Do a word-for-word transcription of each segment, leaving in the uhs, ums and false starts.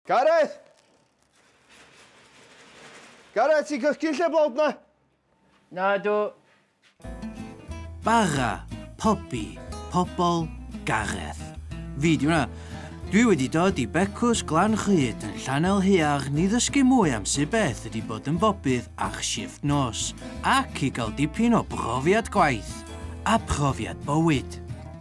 Gareth! Gareth, ti'n cysgu lle blawd na? Na, dw. Bara, Pobi, Pobl, Gareth. Fi di hwnna. Dwi wedi dod i Becws Glan Rhyd yn Llanel Hiar ni ddysgu mwy am sut beth ydi bod yn bobydd a'ch shifft nos, ac i gael dipyn o brofiad gwaith a profiad bywyd.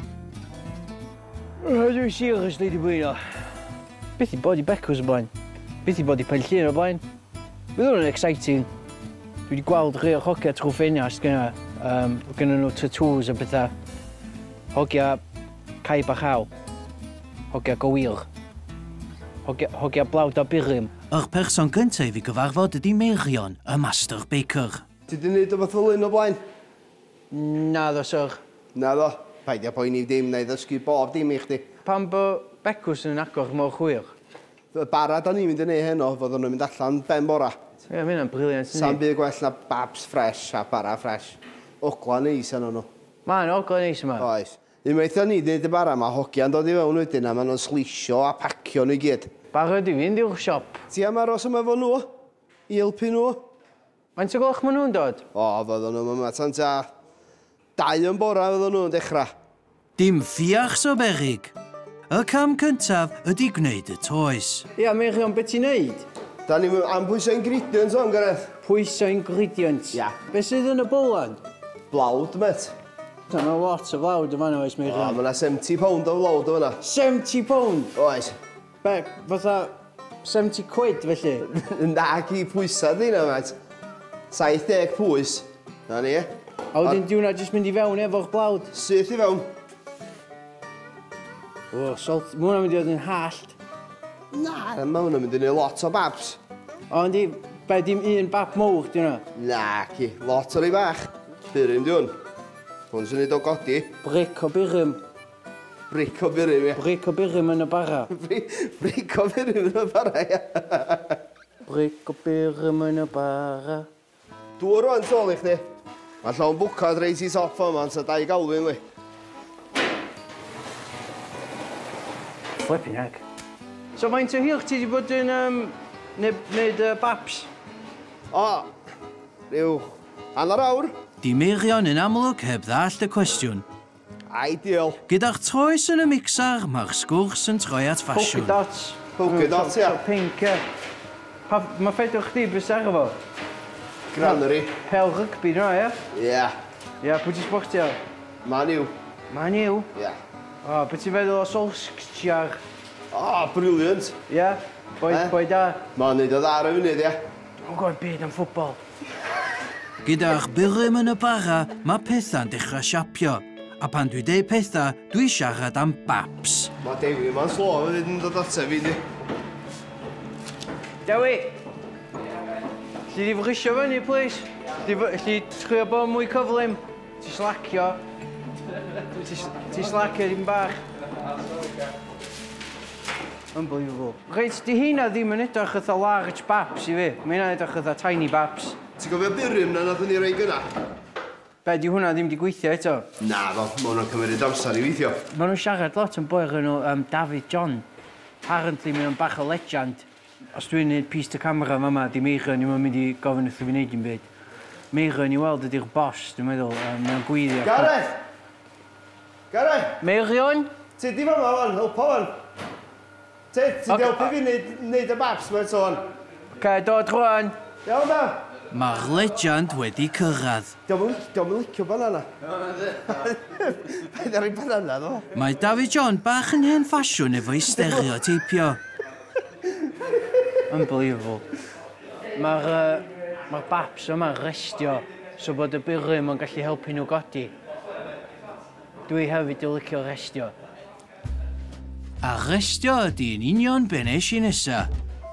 Dwi'n sir ys di bwyno. Beth i bod i Becws o blaen? Beth i bod i Penllyn o blaen? Bydd hwnna'n exciting. Dwi wedi gweld rhai o hogia trwy ffenast gyda. Um, gyda nhw tattoos a bethau. Hogia caib a chaw. Hogia gywir. Hogia, hogia blawd o birym. Yr person gyntaf i fi gyfarfod ydi Meirion, y master baker. Ti di wneud o fath o lun o blaen? Na ddo, syr. Na ddo. Paid a poeni dim na i ddysgu bob dim i chdi. Pan bo Becws yn agor mor chwyr? Y bara da ni'n mynd i neud heno, fod nhw'n mynd allan ben bora. Ie, yeah, mae'n briliant. Sa'n byd gwell na babs fresh a bara fresh. Ogla neis yn nhw. Mae'n ogla neis yma. Oes. Unwaith o ni wneud y bara, mae hogia'n dod i fewn wedyn a maen nhw'n slisio a pacio nhw i gyd. Barod i fynd i'w siop. Ti am aros yma fo nhw? I helpu nhw? Faint o gloch maen nhw'n dod? O, fydden nhw'n yma tan ta dau yn bora fydden nhw'n dechrau. Dim ffiach so berig. Y cam cyntaf ydy gwneud y toes. Ia, Meirion, beth ti'n neud? Da ni'n am pwysau ingredients o'n Gareth. Pwyso ingredients? Ia. Beth sydd yn y bwlan? Blawd, met. Dyna lot o flawd yma oes, O, Meirion. mae yna seventy pound o flawd o fyna. seventy pound? Oes. Be, fatha seventy quid felly? Nag i pwysau di na, met. saith deg pwys. Na ni, e? A wedyn di hwnna jyst mynd i fewn efo'r blawd? Syth i fewn. O, salt, mae hwnna'n mynd i fod yn hallt. Na, mae hwnna'n mynd i neud lot o babs. O, yndi, be, dim un bab mowr di hwnna? Na, ci. Lot o rei bach. Byrym di hwn. Hwn sy'n neud o godi. Bric o birym. Bric o byrym, ie. Bric o birym yn y bara. Bric o byrym yn y bara, ie. Bric o birym yn y bara. Dŵr o'n tol i chdi. Mae llawn bwcad reis i soff o'n man, sa dau galwyn, wy. Flipping heck. So faint o hir ti wedi bod yn um, neud uh, babs? O, ryw hanner awr. Di Meirion yn amlwg heb ddallt y cwestiwn. Ideal. Gyda'r troes yn y mixar, mae'r sgwrs yn troi at ffasiwn. Polka dots. Polka dots, ia. So pink, ie. Mae ffed o chdi, beth ar efo? Granary. Pel rygbi, no, ie? Ie. Ie, pwy ti'n sbogtio? Man i'w. Man i'w. Ie. O, beth ti'n feddwl o Solskjaer? O, brilliant. Ie? Boi, Eh? boi da. Mae'n neud o dda ar y funud, ie. Dwi'n gwybod byd am ffwbol. Gyda'r birym yn y bara, mae pethau'n dechrau siapio. A pan dwi dweud pethau, dwi siarad am babs. Mae Dewi yma'n slo fyd yn dod ataf fi, di. Dewi! Lli di frysio fyny, please? Lli chwio bod mwy cyflym? Ti slacio? Ti slacio dim bach? Unbelievable. Reit, di hynna ddim yn edrych eitha large babs i fi. Mae hynna'n edrych eitha tiny babs. Ti'n gofio byrym na nath ni roi gyna? Be, di hwnna ddim di gweithio eto? Na, fo. Mae hwnna'n cymryd amser i weithio. Maen nhw'n siarad lot yn boi nhw um, David John. Apparently, mae nhw'n bach o legend. Os dwi'n neud piece to camera fama, di Meirion ni'n mynd i gofyn wrth i fi wneud i'n byd. Meirion i weld ydy'r boss, dwi'n meddwl. Um, mae'n gweithio. Gareth! Gareth! Meirion? Ti di fama fan, helpo fan. Ti, ti di helpu fi wneud y babs mae'n sôn. Oce, dod rwan. Iawn da. Mae'r legend wedi cyrraedd. Diolch yn licio banana. Paid ar ei banana, ddo. Mae David John bach yn hen ffasiwn efo'i stereoteipio. Unbelievable. Mae'r uh, ma babs yma'n restio, so bod y birym yn gallu helpu nhw godi. Dwi hefyd yn licio restio. A restio ydy yn union be nes i nesa.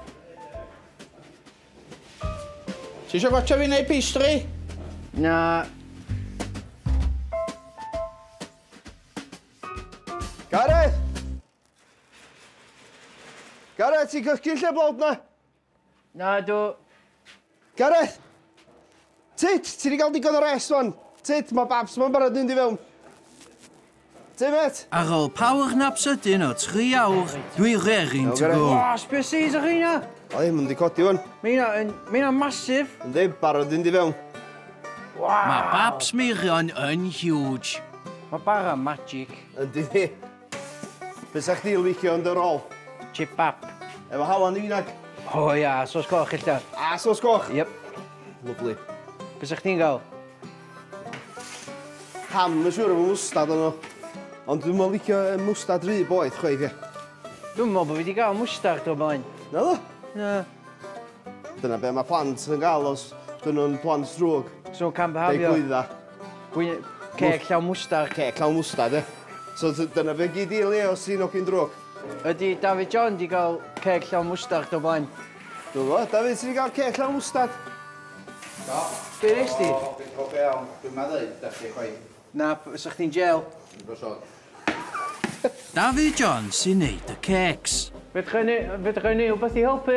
Ti eisiau gwacha fi wneud pastry? Na, Gareth! Gareth, ti'n cysgu lle blawd na? na dw. Gareth! Tit, ti wedi cael digon o rest wan. Tit, mae babs ma'n barod mynd i fewn. Dim et. Ar ôl power nap sydyn o tri awr, dwi rerin to go. O, sbio Caesar rheina! O, ddim yn di codi hwn. Mae hynna, mae hynna masif. Yndi, barod yn di fewn. Mae babs Meirion yn huge. Mae bara magic. Yndi di. Be sa chdi licio yn dy rôl? Chip bap. Efo hawan unag. O ia, sos coch illa. A sos goch. Yep. Lyfli. Be sa chdi'n gael? Ham yn siŵr efo mwstad o'n nhw. Ond dwi'n mynd licio yy, mwstad rhy boeth, chweith, ie. Dwi'n meddwl bod fi wedi cael mwstard o blaen. Na ddo? Na. Dyna be mae plant yn gael os dyn nhw'n plant drwg. So can Deu behafio. glwydda. Gwyn- Ceg llawn mwstard. Cec llawn mwstad, e. So d- dyna be gyd i Leo sy'n ogyn drwg. Ydy David John wedi cael ceg llawn mwstard o blaen? Dwi'n gwybod, David sy'n gael cec llawn mwstad. Be nes ti? Dwi'n iawn, dwi'n meddwl, da chi chwaith. Na, sa chdi'n gel. David John sy'n neud y cakes. Fedra i ni wbeth i helpu?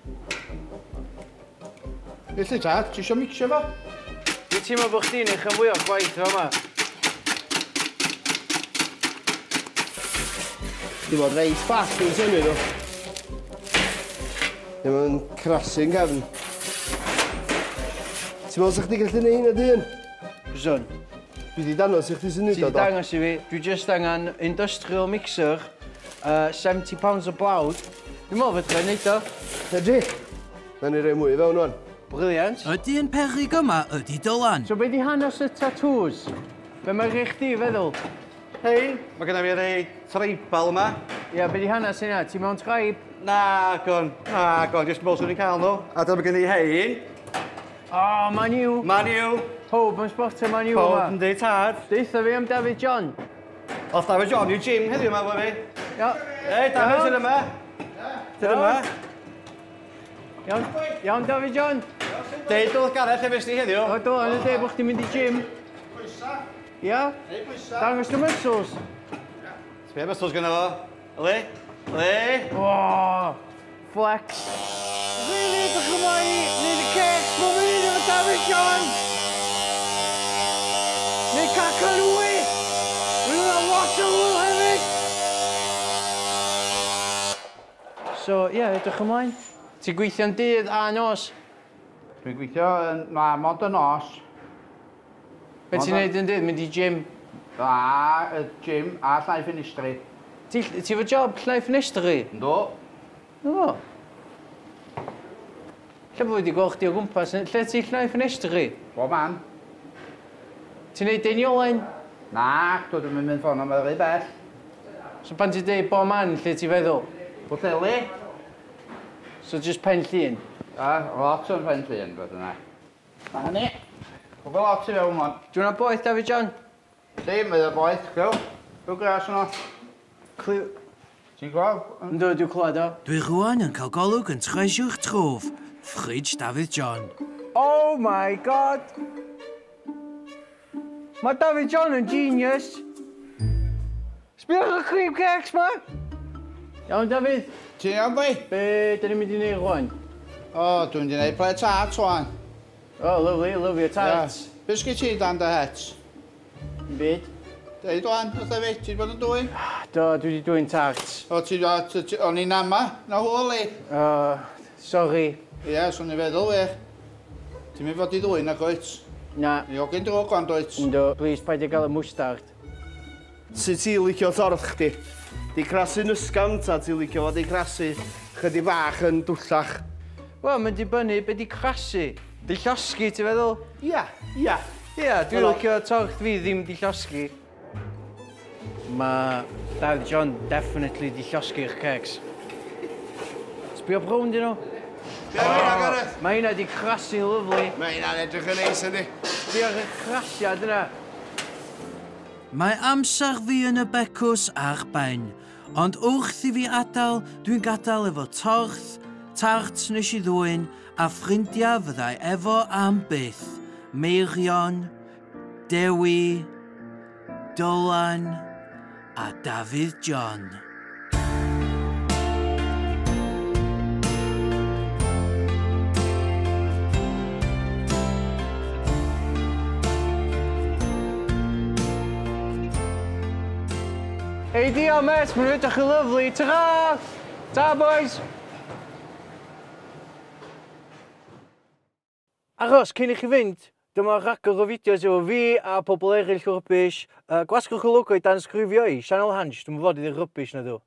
Felly ta, ti eisiau mixio fo? Dwi'n teimlo bod chdi'n eich yn fwy o gwaith o yma. Dwi'n bod reit fast yn syni nhw. Ddim yn crasu'n gefn. Ti'n meddwl sa'ch chi gallu neud hynna dyn? Bison. Dwi wedi dangos i chdi sy'n Ti neud o wedi do. dangos i fi, dwi just angen industrial mixer, uh, seventy pounds o blawd. Dwi'n meddwl fedra i neud o. Edri, na ni roi mwy i fewn o'n. Brilliant. Ydy yn peryg yma ydy Dylan. So be di hanes y tattoos? Be mae rhaid chdi feddwl? Hei, mae gennym fi rei treibal yma. Ia, be di hanes yna? Ti mewn tribe? Na, gon, na, gon, jyst bol swn i'n cael nhw. A dyma gen i hein. O, oh, Man U. Man U. Pob yn sportio Man U Pob yma. yn deud tad. Deitha fi am David John. Oedd David John i'w gym heddiw yma, fo fi. Ia. Hei, David, sy'n yma. Sy'n yma. Iawn, iawn David John. Deud oedd Gareth efo ti heddiw. O, do, yn y de bod chdi'n mynd i gym. Ia? Dangos dy muscles. Sbio bystos gyda fo. Le? Le? O, flex. Really, ydych ymlaen i wneud y cake bob yn un efo David John. Neu caca nwy. Wy'n yna lot o lwl hefyd. So, ie, yeah, ydych ymlaen. Ti'n gweithio'n dydd a nos? Dwi'n gweithio yn, na, mod y nos. Be ti'n neud yn dydd? Mynd i gym? A, y gym a llai ffenestri. Ti ti efo job llai ffenestri? Ynddo. O. Lle bod wedi gweld chdi o gwmpas? Lle ti llai ffenestri? Bob man. Ti'n neud deiniolen? Na, dwi'n mynd ffôn am yr ei bell. So pan ti'n deud bo man, lle ti'n feddwl? Bwteli. So just pen llun? A, lot o'n ffen llun, bod yna. A hynny. Gwbl lot i fewn hwn. Dwi'n yna boeth, David John? Di, mae y boeth, gyw. Gyw gras yno. Clyw... Ti'n gweld? Ynddo, dwi'n clywed o. Dwi rwan yn cael golwg yn treisiwch trof. Fridge David John. Oh my god! Mae David John yn genius. Sbïwch y cream cakes ma! Iawn, David. Ti'n iawn, boi? Be, dyn ni'n mynd i neud rwan? O, dwi'n di wneud ple tart wan. Oh, lovely, lovely, a tart. Bys gi ti dan dy het? Byd. Deud wan, oedd e fi, ti wedi bod yn dwy? Do, dwi wedi dwi'n tart. O, ti wedi, o'n i'n ama, na hwyl i. Uh, sorry. Ie, swn i'n feddwl wir. Ti'n mynd fod i ddwy na goet? Na, Ni ogyn drwg o'n doet. ynddo, please, paid i gael y mwstard. Sut ti licio torth chdi? Di crasu'n ysgam ta ti licio fod i crasu chydig bach yn dwllach? Wel, mae'n dibynnu be di crasu. Di llosgi, ti feddwl? Ia, ia. Ie, dwi'n Wel- licio torch fi ddim di llosgi. Mae David John definitely di llosgi'r kegs. Sbio brown dyn nhw. Be am hynna, Gareth? Mae hynna di crasu lyflu. Mae hynna'n edrych yn neis ydi. Sbio'r crasiad yna. Mae amser fi yn y becws a'r ben, ond wrth i fi adael, dwi'n gadael efo torth, tart nes i ddwyn, a ffrindiau fyddai efo am byth. Meirion, Dewi, Dylan a David John. Hey, diolch met, mae'n edrych yn lyflu. Ta-ra! Ta, boys! Achos, cyn i chi fynd, dyma rhagor o fideos efo fi a pobl eraill o rybys. Uh, Gwasgwch y logo i dan sgrifio i, Sianel Hans, dwi'n fod i ddyn rybys na dw.